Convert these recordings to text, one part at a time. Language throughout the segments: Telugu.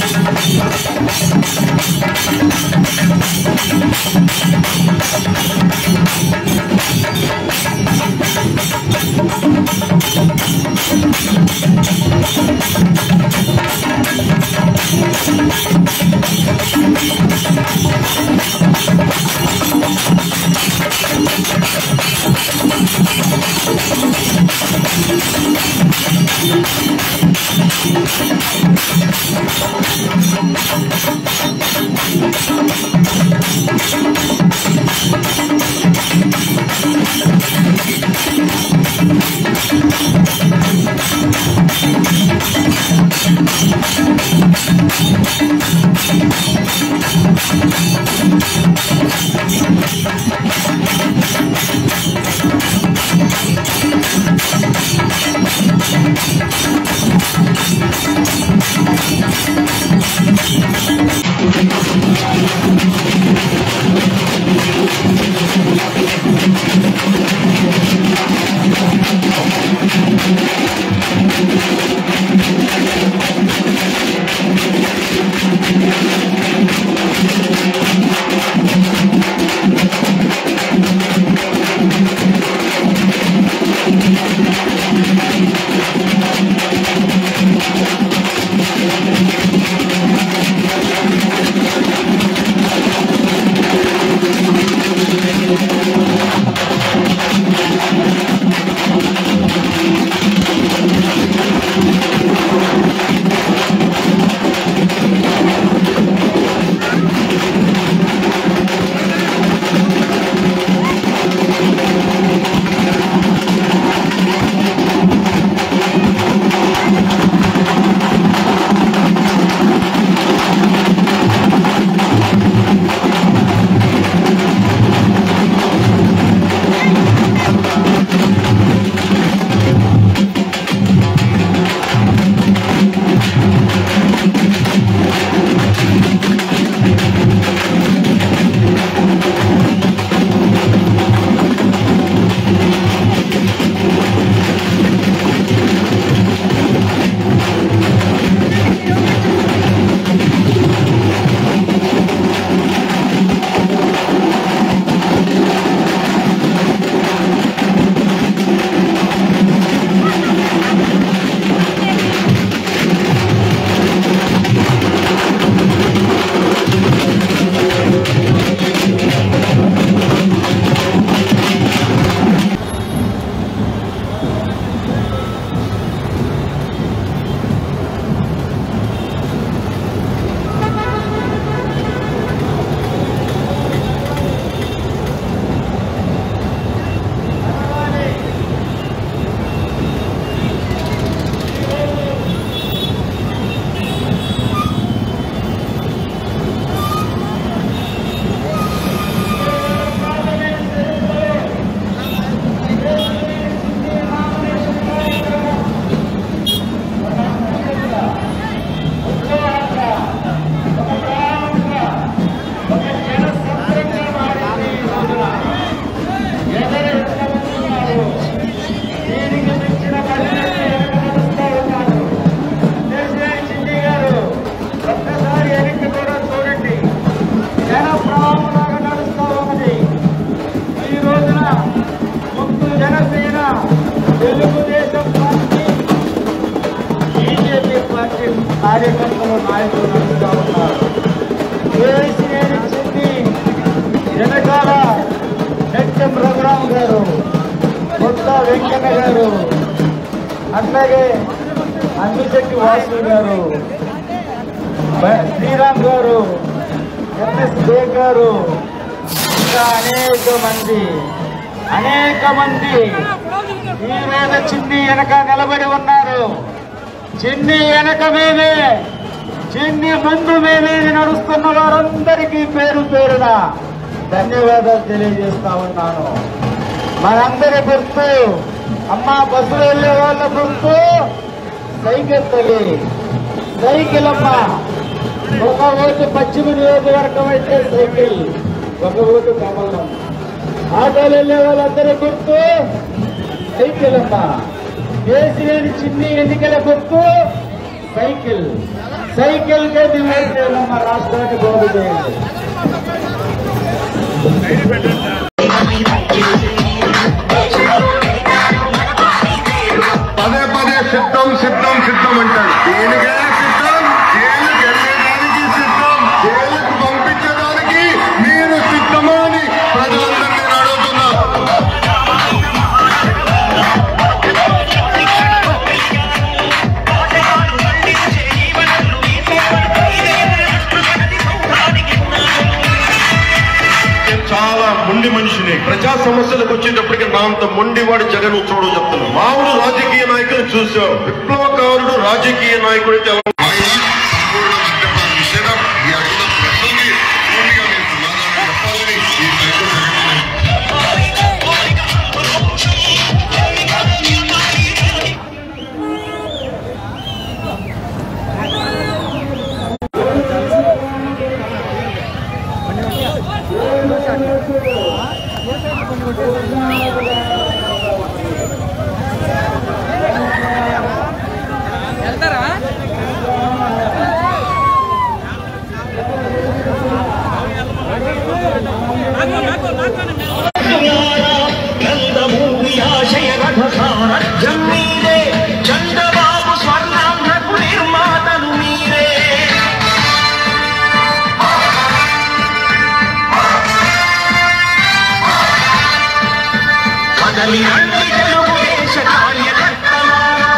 కార్యకర్తలు నాయకులు నడుస్తూ ఉన్నారు. కేసీఆర్ చెప్పి వెనకాల నెట్టెం రఘురామ్ గారు, కొత్త వెంకన్న గారు, అట్లాగే అందిశెట్టి వాసు గారు, శ్రీరామ్ గారు, ఎంఎస్ దే గారు, ఇంకా అనేక మంది ఈ మీద చిన్ని వెనక నిలబడి ఉన్నారు. చిన్ని వెనక మేమే, చిన్ని ముందు మేమే నడుస్తున్న వారందరికీ పేరు పేరున ధన్యవాదాలు తెలియజేస్తా ఉన్నాను. మనందరి గుర్తు అమ్మ, బస్సులు వెళ్లే వాళ్ళ గుర్తు సైకిల్ తల్లి, సైకిల్ అమ్మ. ఒక ఓటు పశ్చిమ నియోజకవర్గం అయితే సైకిల్, ఒక ఓటు కమలం. ఆటోలు వెళ్లే వాళ్ళందరి గుర్తు సైకిల్ అమ్మ. కేసీఆర్ చిన్ని ఎన్నికల గుర్తు సైకిల్. సైకిల్ కే మన రాష్ట్రాన్ని బాగు చేయండి. పదే పదే సిద్ధం సిద్ధం సిద్ధం అంటారు. దేనికైనా సిద్ధం, జైలుకి వెళ్ళడానికి సిద్ధం, జైలుకు పంపించడానికి మీరు సిద్ధమా అని ప్రజలందరినీ అడుగుతున్నారు. చాలా మొండి మనిషిని, ప్రజా సమస్యలకు వచ్చేటప్పటికి నా అంత మొండివాడి జగన్ చూడవు చెప్తున్నాను. మామూలు రాజకీయ నాయకులు చూసాం, విప్లవకారుడు రాజకీయ నాయకుడైతే చంద్రబాబు స్వర్ణాంధ్రకు నిర్మాతలు మీరే. కదలి రండి తెలుగుదేశ కార్యకర్తలారా.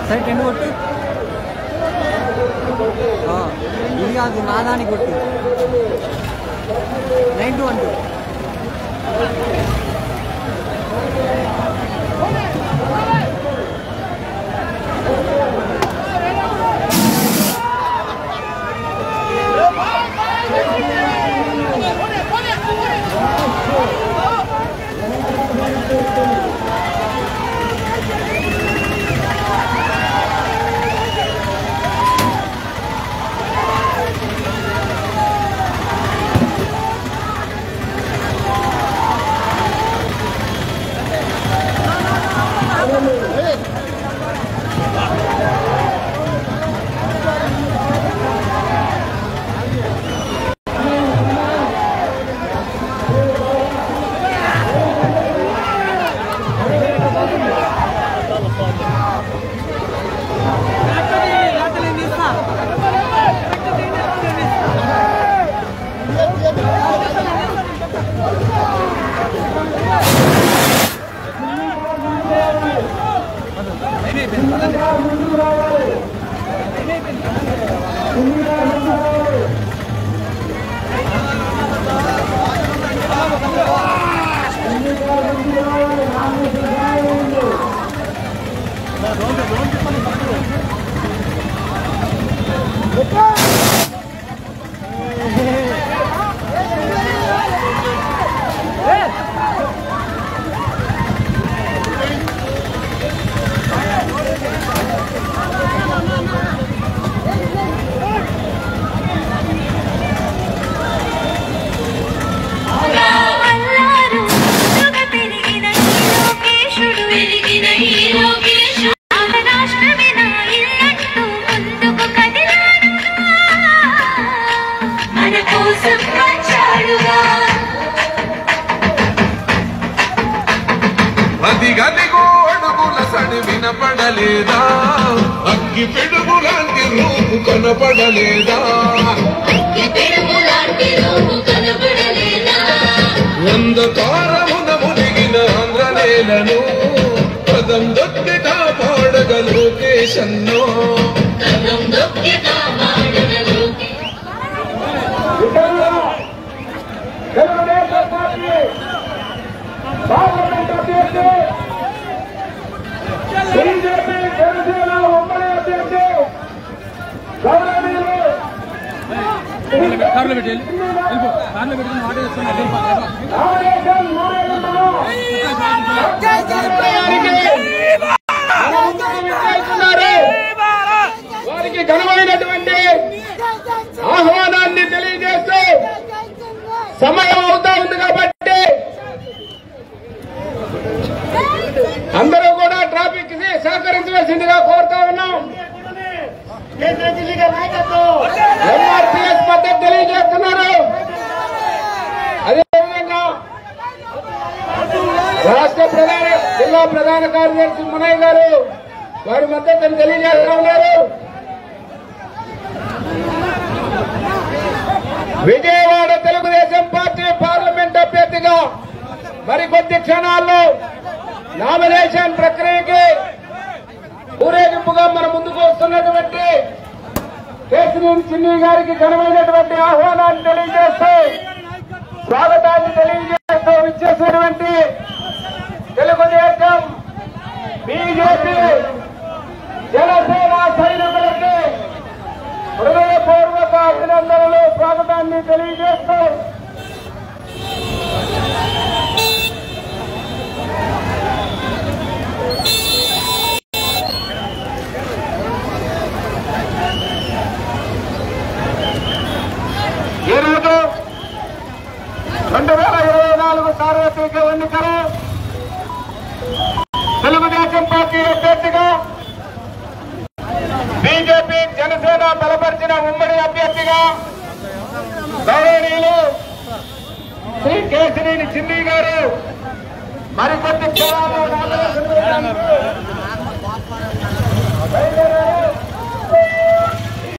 సరే 10 కొట్టు. ఇది కాదు నా దానికి కొట్టు. 9-2 అదిగదిగో అడుగుల సడి వినపడలేదా, అగ్గి పిడుగులాంటి రూపు కనపడలేదా, అంధకారమున మునిగిన ఆంధ్రనేలను పదం దొక్కి కాపాడగ లోకేశన్నో. పార్లమెంట్ అభ్యర్థి బీజేపీ జనసేన ఉమ్మడి అభ్యర్థి గౌరవనీయులు వారికి ఘనమైనటువంటి ఆహ్వానాన్ని తెలియజేస్తూ సమయం అవుతా ఉంది కాబట్టి అందరూ కూడా ట్రాఫిక్ కి సహకరించవలసిందిగా కోరుతా ఉన్నాం. ఎంఆర్పీఎస్ మద్దతు తెలియజేస్తున్నారు. అదేవిధంగా రాష్ట్ర జిల్లా ప్రధాన కార్యదర్శి మునయ్య గారు వారి మద్దతును తెలియజేస్తా ఉన్నారు. విజయవాడ తెలుగుదేశం పార్టీ పార్లమెంట్ అభ్యర్థిగా మరికొద్ది క్షణాల్లో నామినేషన్ ప్రక్రియకి ఊరేగింపుగా మన ముందుకు వస్తున్నటువంటి కేసీఆర్ చిన్ని గారికి ఘనమైనటువంటి ఆహ్వానాన్ని తెలియజేస్తూ స్వాగతాన్ని తెలియజేస్తూ ఇచ్చేసినటువంటి తెలుగుదేశం బీజేపీ జనసేన సైనికులకి హృదయపూర్వక అభినందనలు స్వాగతాన్ని తెలియజేస్తూ ఈరోజు 2024 సార్వత్రిక ఎన్నికలు తెలుగుదేశం పార్టీ అభ్యర్థిగా బీజేపీ జనసేన బలపరిచిన ఉమ్మడి అభ్యర్థిగా గౌరవనీయులు శ్రీ కేసినేని చిన్ని గారు మరికొద్ది క్షణాలు